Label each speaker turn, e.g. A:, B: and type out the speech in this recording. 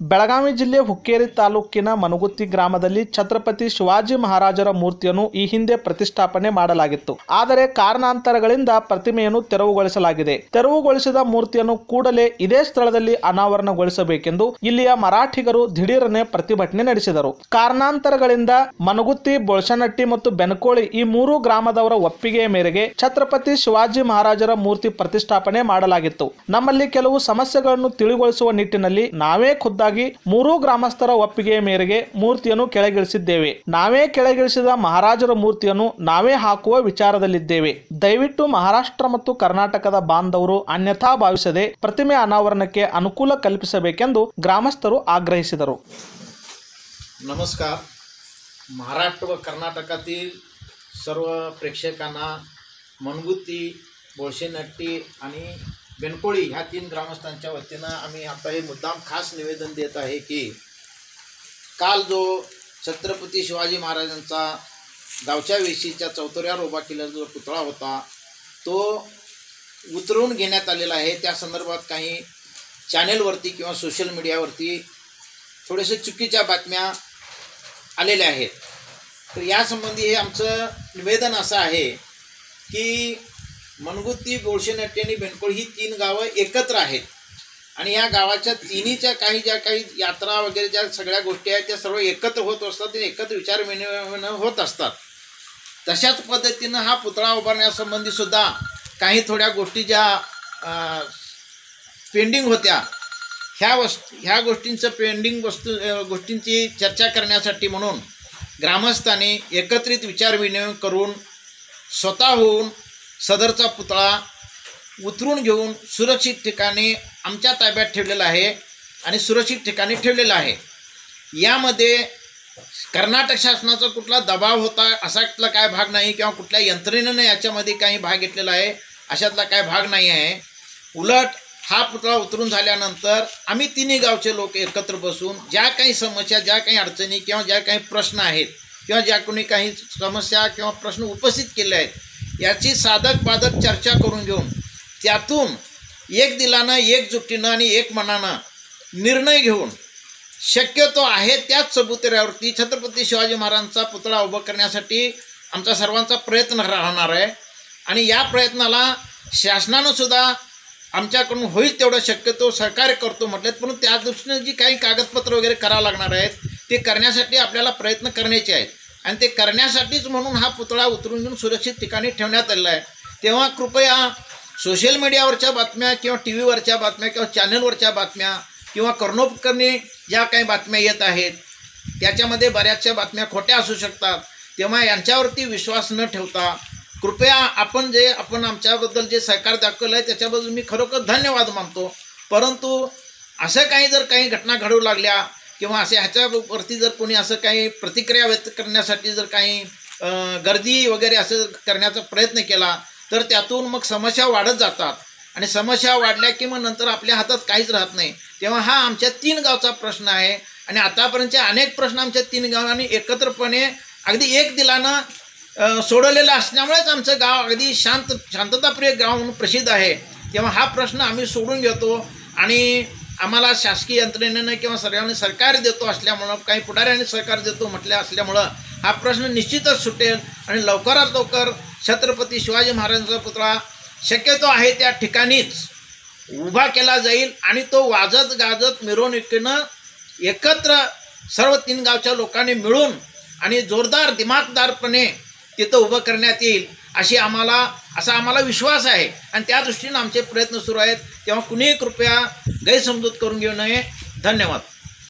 A: ಬೆಳಗಾವಿ ಜಿಲ್ಲೆ ಹುಕ್ಕೇರಿ ತಾಲೂಕಿನ ಮನಗುತ್ತಿ ಗ್ರಾಮದಲ್ಲಿ ಛತ್ರಪತಿ ಶಿವಾಜಿ ಮಹಾರಾಜರ ಮೂರ್ತಿಯನ್ನು ಈ ಹಿಂದೆ ಪ್ರತಿಷ್ಠಾಪನೆ ಮಾಡಲಾಗಿತ್ತು. ಆದರೆ ಕಾರಣಾಂತರಗಳಿಂದ ಪ್ರತಿಮೆಯನ್ನು ತೆರವುಗೊಳಿಸಲಾಗಿದೆ. ತೆರವುಗೊಳಿಸಿದ ಮೂರ್ತಿಯನ್ನು ಕೂಡಲೇ ಇದೇ ಸ್ಥಳದಲ್ಲಿ ಅನಾವರಣಗೊಳಿಸಬೇಕೆಂದು ಇಲ್ಲಿಯ ಮರಾಠಿಗರು ದಿಢೀರನೆ ಪ್ರತಿಭಟನೆ ನಡೆಸಿದರು. ಕಾರಣಾಂತರಗಳಿಂದ ಮನಗುತ್ತಿ, ಬೋಳ್ಸನಟ್ಟಿ ಮತ್ತು ಬೆನಕೋಳಿ ಈ ಮೂರು ಗ್ರಾಮದವರ ಒಪ್ಪಿಗೆಯ ಮೇರೆಗೆ ಛತ್ರಪತಿ ಶಿವಾಜಿ ಮಹಾರಾಜರ ಮೂರ್ತಿ ಪ್ರತಿಷ್ಠಾಪನೆ ಮಾಡಲಾಗಿತ್ತು. ನಮ್ಮಲ್ಲಿ ಕೆಲವು ಸಮಸ್ಯೆಗಳನ್ನು ತಿಳಿಗೊಳಿಸುವ ನಿಟ್ಟಿನಲ್ಲಿ ನಾವೇ ಖುದ್ದಾಗಿ ಮೂರು ಗ್ರಾಮಸ್ಥರ ಒಪ್ಪಿಗೆಯ ಮೇರೆಗೆ ಮೂರ್ತಿಯನ್ನು ಕೆಳಗಿಳಿಸಿದ್ದೇವೆ. ನಾವೇ ಕೆಳಗಿಳಿಸಿದ ಮಹಾರಾಜರ ಮೂರ್ತಿಯನ್ನು ನಾವೇ ಹಾಕುವ ವಿಚಾರದಲ್ಲಿದ್ದೇವೆ. ದಯವಿಟ್ಟು ಮಹಾರಾಷ್ಟ್ರ ಮತ್ತು ಕರ್ನಾಟಕದ ಬಾಂಧವರು ಅನ್ಯಥಾ ಭಾವಿಸದೆ ಪ್ರತಿಮೆ ಅನಾವರಣಕ್ಕೆ ಅನುಕೂಲ कल्पिसबेकेंदु ग्रामस्थರು ಆಗ್ರಹಿಸಿದರು.
B: नमस्कार. महाराष्ट्र व कर्नाटकातील सर्व प्रेक्षकांना मनगुत्ती, बोळसेनट्टी आणि बेनकोळी ह्या तीन ग्रामस्थांच्या वतीनं आम्ही आता हे मुद्दाम खास निवेदन देत आहे की काल जो छत्रपती शिवाजी महाराजांचा गावच्या वेशीच्या चौतऱ्यावर उभा केलेला जो पुतळा होता तो उतरवून घेण्यात आलेला आहे. त्या संदर्भात काही चॅनेलवरती किंवा सोशल मीडियावरती थोडेसे चुकीच्या बातम्या आलेल्या आहेत. तर यासंबंधी हे आमचं निवेदन असं आहे की मनगुत्ती, बोळसेनट्टी आणि बेनकोळी ही तीन गावं एकत्र आहेत आणि या गावाच्या तिन्हीच्या ज्या काही यात्रा वगैरे ज्या सगळ्या गोष्टी आहेत त्या सर्व एकत्र होत असतात आणि एकत्र विचारविनिमय होत असतात. तशाच पद्धतीनं हा पुतळा उभारण्यासंबंधी सुद्धा काही थोड्या गोष्टी ज्या पेंडिंग होत्या ह्या गोष्टींचं गोष्टींची चर्चा करण्यासाठी म्हणून ग्रामस्थांनी एकत्रित विचारविनिमय करून स्वतःहून सदरचा पुतळा उतरून घेऊन सुरक्षित ठिकाणी आमच्या ताब्यात ठेवलेला आहे आणि सुरक्षित ठिकाणी ठेवलेला आहे. यामध्ये कर्नाटक शासनाचा कुठला दबाव होता असातला काय भाग नाही किंवा कुठल्या यंत्रणेने याच्यामध्ये काही भाग घेतलेला आहे अशातला काय भाग नाही आहे. उलट हा पुतळा उतरून झाल्यानंतर आम्ही तिन्ही गावचे लोक एकत्र बसून ज्या काही समस्या, ज्या काही अडचणी किंवा ज्या काही प्रश्न आहेत किंवा ज्या कोणी काही समस्या किंवा प्रश्न उपस्थित केले आहेत याची साधक बाधक चर्चा करून घेऊन त्यातून एक दिलानं, एकजुटीनं आणि एक मनानं निर्णय घेऊन शक्यतो आहे त्याच सबुतऱ्यावरती छत्रपती शिवाजी महाराजांचा पुतळा उभा करण्यासाठी आमचा सर्वांचा प्रयत्न राहणार आहे. आणि या प्रयत्नाला शासनानं सुद्धा आमच्याकडून होईल तेवढं शक्यतो सहकार्य करतो म्हटलेत. पण त्या दृष्टीने जी काही कागदपत्र वगैरे करावं लागणार आहेत ते करण्यासाठी आपल्याला प्रयत्न करण्याचे आहेत आणि ते करण्यासाठीच म्हणून हा पुतळा उतरून घेऊन सुरक्षित ठिकाणी ठेवण्यात आलेला आहे. तेव्हा कृपया सोशल मीडियावरच्या बातम्या किंवा टी व्हीवरच्या बातम्या किंवा चॅनलवरच्या बातम्या किंवा कर्णोपकरणी ज्या काही बातम्या येत आहेत त्याच्यामध्ये बऱ्याचशा बातम्या खोट्या असू शकतात. तेव्हा यांच्यावरती विश्वास न ठेवता कृपया आपण आमच्याबद्दल जे सहकार दाखवलं आहे त्याच्याबद्दल मी खरोखर धन्यवाद मानतो. परंतु असं काही घटना घडू लागल्या किंवा ह्याच्यावरती जर कोणी असं काही प्रतिक्रिया व्यक्त करण्यासाठी जर काही गर्दी वगैरे असं करण्याचा प्रयत्न केला तर त्यातून मग समस्या वाढत जातात आणि समस्या वाढल्या की मग नंतर आपल्या हातात काहीच राहत नाही. तेव्हा हा आमच्या तीन गावचा प्रश्न आहे आणि आतापर्यंतचे अनेक प्रश्न आमच्या तीन गावांनी एकत्रपणे अगदी एक दिलानं सोडवलेलं असल्यामुळेच आमचं गाव अगदी शांतताप्रिय गाव म्हणून प्रसिद्ध आहे. तेव्हा हा प्रश्न आम्ही सोडून घेतो आणि आम्हाला शासकीय यंत्रणेनं किंवा सर्वांनी सहकार्य देतो असल्यामुळं काही पुढाऱ्यांनी सहकार्य देतो म्हटलं असल्यामुळं हा प्रश्न निश्चितच सुटेल आणि लवकरात लवकर छत्रपती शिवाजी महाराजांचा पुतळा शक्यतो आहे त्या ठिकाणीच उभा केला जाईल आणि तो वाजत गाजत मिरवणुकीनं एकत्र सर्व तीन गावच्या लोकांनी मिळून आणि जोरदार दिमागदारपणे तिथं उभं करण्यात येईल असा आम्हाला विश्वास आहे आणि त्या दृष्टीने आमचे प्रयत्न सुरू आहेत. तेव्हा कुणीही कृपया गैरसमजूत करून घेऊ नये. धन्यवाद.